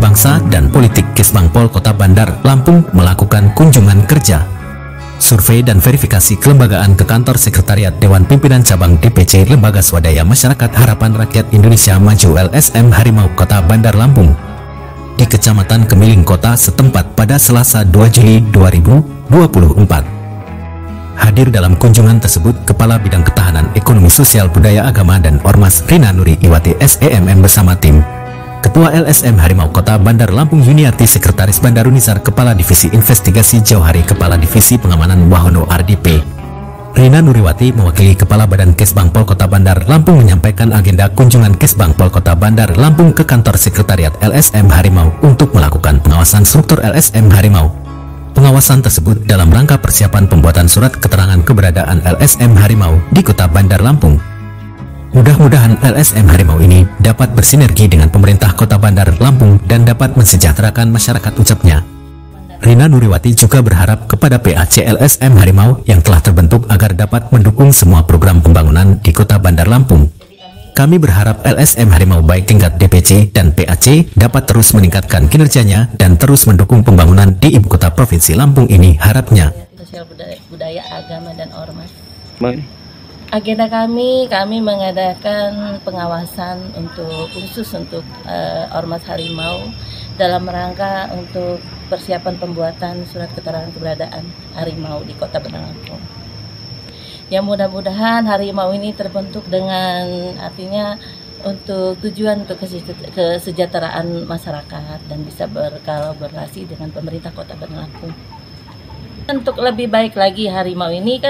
Bangsa dan Politik Kesbangpol Kota Bandar Lampung melakukan kunjungan kerja, survei dan verifikasi kelembagaan ke kantor Sekretariat Dewan Pimpinan Cabang DPC Lembaga Swadaya Masyarakat Harapan Rakyat Indonesia Maju LSM Harimau Kota Bandar Lampung di Kecamatan Kemiling Kota setempat pada Selasa 2 Juli 2024. Hadir dalam kunjungan tersebut Kepala Bidang Ketahanan Ekonomi Sosial Budaya Agama dan Ormas Rina Nuri Iwati SEMM bersama tim, Ketua LSM Harimau Kota Bandar Lampung Yuniarti, Sekretaris Bandarunisar, Kepala Divisi Investigasi Jauhari, Kepala Divisi Pengamanan Wahono RDP. Rina Nuriwati mewakili Kepala Badan Kesbangpol Kota Bandar Lampung menyampaikan agenda kunjungan Kesbangpol Kota Bandar Lampung ke kantor Sekretariat LSM Harimau untuk melakukan pengawasan struktur LSM Harimau. Pengawasan tersebut dalam rangka persiapan pembuatan surat keterangan keberadaan LSM Harimau di Kota Bandar Lampung. Mudah-mudahan LSM Harimau ini dapat bersinergi dengan pemerintah Kota Bandar Lampung dan dapat mensejahterakan masyarakat, ucapnya. Rina Nuriwati juga berharap kepada PAC LSM Harimau yang telah terbentuk agar dapat mendukung semua program pembangunan di Kota Bandar Lampung. Kami berharap LSM Harimau baik tingkat DPC dan PAC dapat terus meningkatkan kinerjanya dan terus mendukung pembangunan di Ibu Kota Provinsi Lampung ini, harapnya. Sosial budaya, agama, dan ormas. Agenda kami mengadakan pengawasan khusus untuk Ormas Harimau dalam rangka untuk persiapan pembuatan surat keterangan keberadaan Harimau di Kota Bandar Lampung. Yang mudah-mudahan harimau ini terbentuk dengan artinya untuk tujuan untuk kesejahteraan masyarakat dan bisa berkolaborasi dengan pemerintah Kota Bandar Lampung. Untuk lebih baik lagi harimau ini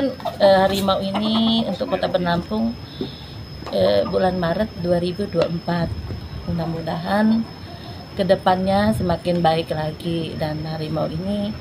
untuk Kota Bandar Lampung bulan Maret 2024. Mudah-mudahan kedepannya semakin baik lagi dan harimau ini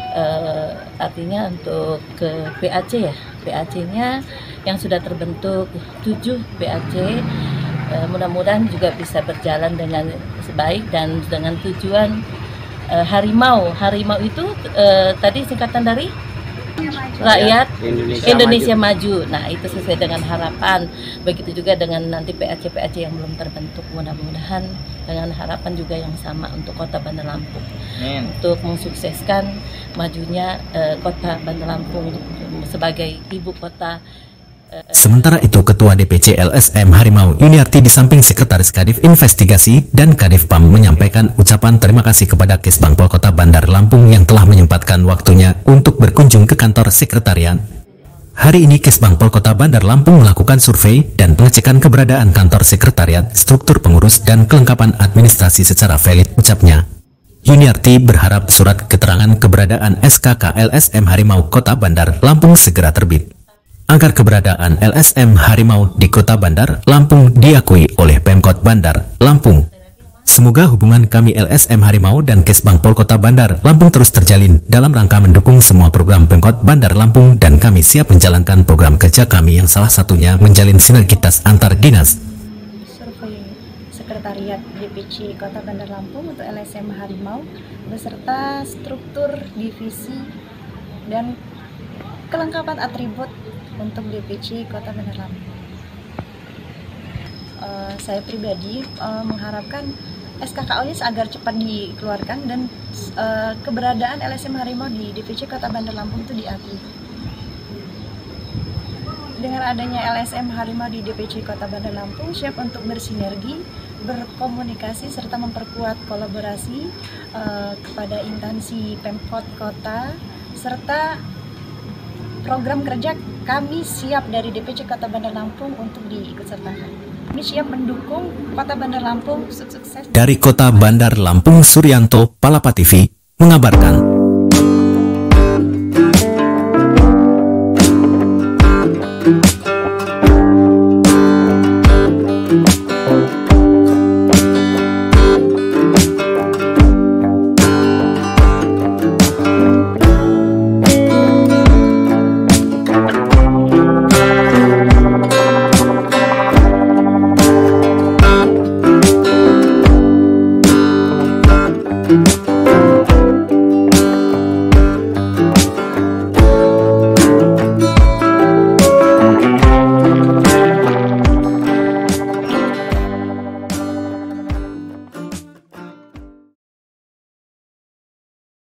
artinya untuk ke PAC ya, PAC-nya yang sudah terbentuk 7 PAC, mudah-mudahan juga bisa berjalan dengan sebaik dan dengan tujuan harimau itu tadi singkatan dari Rakyat Indonesia Maju. Nah, itu sesuai dengan harapan. Begitu juga dengan nanti PAC yang belum terbentuk, mudah-mudahan dengan harapan juga yang sama untuk Kota Bandar Lampung. Untuk mensukseskan majunya Kota Bandar Lampung sebagai ibu kota. Sementara itu, Ketua DPC LSM Harimau Yuniarti di samping Sekretaris Kadif Investigasi dan Kadif PAM menyampaikan ucapan terima kasih kepada Kesbangpol Kota Bandar Lampung yang telah menyempatkan waktunya untuk berkunjung ke kantor sekretariat. Hari ini Kesbangpol Kota Bandar Lampung melakukan survei dan pengecekan keberadaan kantor sekretariat, struktur pengurus, dan kelengkapan administrasi secara valid, ucapnya. Yuniarti berharap surat keterangan keberadaan SKK LSM Harimau Kota Bandar Lampung segera terbit, agar keberadaan LSM Harimau di Kota Bandar Lampung diakui oleh Pemkot Bandar Lampung. Semoga hubungan kami LSM Harimau dan Kesbangpol Kota Bandar Lampung terus terjalin dalam rangka mendukung semua program Pemkot Bandar Lampung, dan kami siap menjalankan program kerja kami yang salah satunya menjalin sinergitas antar dinas. Survei Sekretariat DPC Kota Bandar Lampung untuk LSM Harimau beserta struktur divisi dan kelengkapan atribut untuk DPC Kota Bandar Lampung. Saya pribadi mengharapkan SKK OIS agar cepat dikeluarkan dan keberadaan LSM Harimau di DPC Kota Bandar Lampung itu diakui. Dengan adanya LSM Harimau di DPC Kota Bandar Lampung siap untuk bersinergi, berkomunikasi, serta memperkuat kolaborasi kepada instansi Pemkot Kota, serta program kerja kami siap dari DPC Kota Bandar Lampung untuk diikutsertakan. Kami siap mendukung Kota Bandar Lampung sukses. Dari Kota Bandar Lampung, Suryanto, Palapa TV mengabarkan.